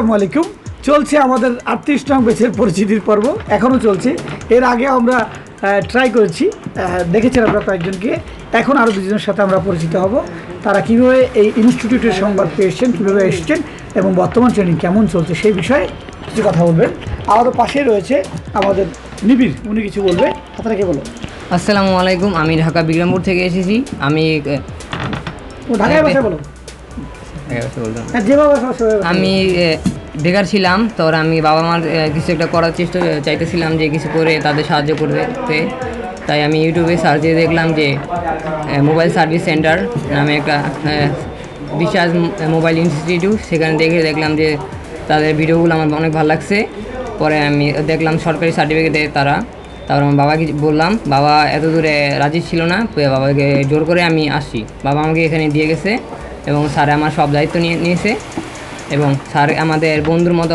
আসসালামু আলাইকুম। চলছে আমাদের 38 নং ব্যাচের পরিচিতির পর্ব, এখনও চলছে। এর আগে আমরা ট্রাই করেছি, দেখেছেন আমরা কয়েকজনকে। এখন আরও দুজনের সাথে আমরা পরিচিত হব। তারা কীভাবে এই ইনস্টিটিউটের সংবাদ পেয়েছেন, কীভাবে এসছেন এবং বর্তমান ট্রেনিং কেমন চলছে সেই বিষয়ে কিছু কথা বলবেন। আমাদের পাশেই রয়েছে আমাদের নিবিড়, উনি কিছু বলবে। আপনাকে বলো। আসসালামু আলাইকুম, আমি ঢাকা বিক্রমপুর থেকে এসেছি। আমি ঢাকায় ভাষা বলো। আমি বেকার ছিলাম, তো আমি বাবা মার কিছু একটা করার চেষ্টা চাইতেছিলাম, যে কিছু করে তাদের সাহায্য করতে। তাই আমি ইউটিউবে সার্চ দিয়ে দেখলাম যে মোবাইল সার্ভিস সেন্টার নামে একটা বিশ্বাস মোবাইল ইনস্টিটিউট। সেখানে দেখলাম যে তাদের ভিডিওগুলো আমার অনেক ভালো লাগছে। পরে আমি দেখলাম সরকারি সার্টিফিকেট দেয় তারা। তারপর আমার বাবাকে বললাম, বাবা এত দূরে রাজি ছিল না, বাবাকে জোর করে আমি আসছি। বাবা আমাকে এখানে দিয়ে গেছে এবং স্যার আমার সব দায়িত্ব নিয়েছে এবং স্যার আমাদের বন্ধুর মতো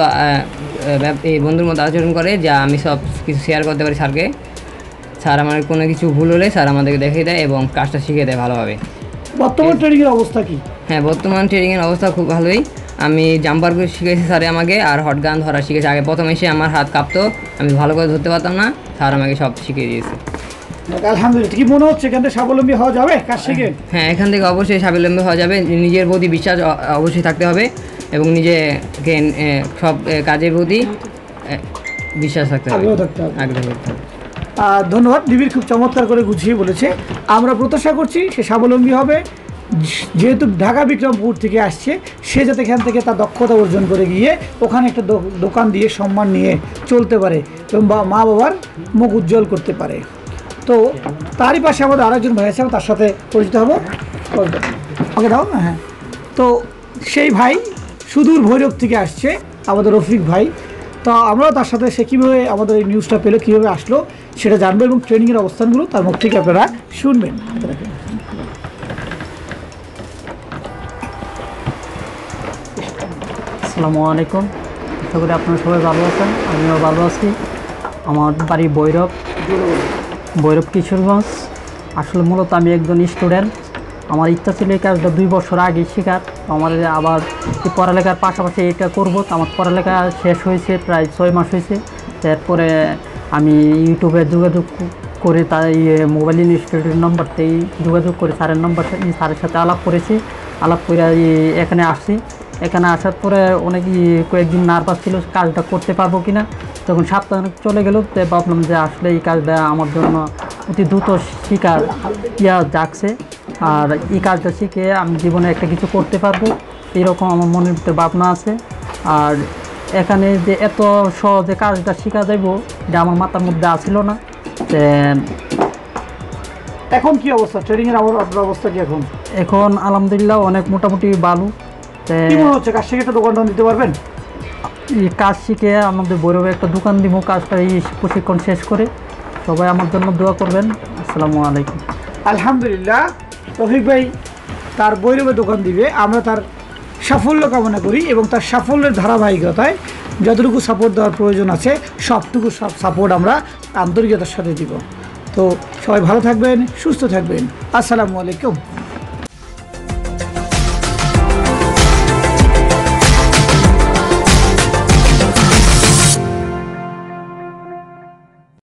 আচরণ করে, যা আমি সব কিছু শেয়ার করতে পারি স্যারকে। স্যার আমার কোনো কিছু ভুল হলে স্যার আমাদেরকে দেখিয়ে দেয় এবং কাজটা শিখিয়ে দেয় ভালোভাবে। বর্তমান ট্রেনিংয়ের অবস্থা কি? হ্যাঁ, বর্তমান ট্রেনিংয়ের অবস্থা খুব ভালোই। আমি জাম্পার শিখেছি স্যারে আমাকে, আর হট গান ধরা শিখেছি। আগে প্রথমে এসে আমার হাত কাঁপতো, আমি ভালো করে ধরতে পারতাম না, স্যার আমাকে সব শিখিয়ে দিয়েছে। আলহামদুলিল্লাহ। কি মনে হচ্ছে এখান থেকে স্বাবলম্বী হওয়া যাবে কাজ শিখে? হ্যাঁ, এখান থেকে অবশ্যই স্বাবলম্বী হওয়া যাবে। নিজের প্রতি বিশ্বাস অবশ্যই থাকতে হবে এবং নিজেকে সব কাজের প্রতি বিশ্বাস থাকতে হবে, আগ্রহ থাকতে হবে। ধন্যবাদ। নিবিড় খুব চমৎকার করে গুছিয়ে বলেছে। আমরা প্রত্যাশা করছি সে স্বাবলম্বী হবে। যেহেতু ঢাকা বিক্রমপুর থেকে আসছে, সে যাতে এখান থেকে তার দক্ষতা অর্জন করে গিয়ে ওখানে একটা দোকান দিয়ে সম্মান নিয়ে চলতে পারে এবং মা বাবার মুখ উজ্জ্বল করতে পারে। তো তারই পাশে আমাদের আরেকজন ভাই আছে, তার সাথে পরিচিত হবো। ওকে দাও। হ্যাঁ, তো সেই ভাই সুদূর ভৈরব থেকে আসছে, আমাদের রফিক ভাই। তো আমরাও তার সাথে সে কীভাবে আমাদের এই নিউজটা পেলো, কীভাবে আসলো সেটা জানবো এবং ট্রেনিংয়ের অবস্থানগুলো তার মুখ থেকে আপনারা শুনবেন। আসসালামু আলাইকুম, আশা করি আপনারা সবাই ভালো আছেন। আমিও ভালো আছি। আমার বাড়ি ভৈরব কিশোরগঞ্জ। আসলে মূলত আমি একজন স্টুডেন্ট। আমার ইচ্ছা ছিল এই কাজটা 2 বছর আগে শেখার। আমার আবার এই পড়ালেখার পাশাপাশি এটা করবো। আমার পড়ালেখা শেষ হয়েছে প্রায় 6 মাস হয়েছে। তারপরে আমি ইউটিউবে যোগাযোগ করে তাই মোবাইল ইনস্টিটিউটের নম্বরতেই যোগাযোগ করে স্যারের সাথে আলাপ করেছি। আলাপ করে এখানে আসছি। এখানে আসার পরে কয়েকদিন নার্ভাস ছিল কাজটা করতে পারবো কিনা। যখন সপ্তাহ চলে গেল, তো ভাবলাম যে আসলে এই কাজটা আমার জন্য অতি দ্রুত শিকার জাগছে। আর এই কাজটা শিখে আমি জীবনে একটা কিছু করতে পারবো, এরকম আমার মনের ভিতরে ভাবনা আছে। আর এখানে যে এত সহজে কাজটা শেখা যাইব, এটা আমার মাথার মধ্যে আসছিল না। এখন কি অবস্থা ট্রেনিংয়ের? আপনার অবস্থা কি এখন? আলহামদুলিল্লাহ অনেক মোটামুটি ভালো। কি মনে হচ্ছে কাজ শিখে একটা দোকান দিতে পারবেন? এই কাজ শিখে আমাদের ভৈরবে একটা দোকান দিব। কাজটা এই প্রশিক্ষণ শেষ করে সবাই আমার জন্য দোয়া করবেন। আসসালামু আলাইকুম। আলহামদুলিল্লাহ, রফিক ভাই তার ভৈরবে দোকান দিবে। আমরা তার সাফল্য কামনা করি এবং তার সাফল্যের ধারাবাহিকতায় যতটুকু সাপোর্ট দেওয়ার প্রয়োজন আছে সবটুকু সাপোর্ট আমরা আন্তরিকতার সাথে দিব। তো সবাই ভালো থাকবেন, সুস্থ থাকবেন। আসসালামু আলাইকুম।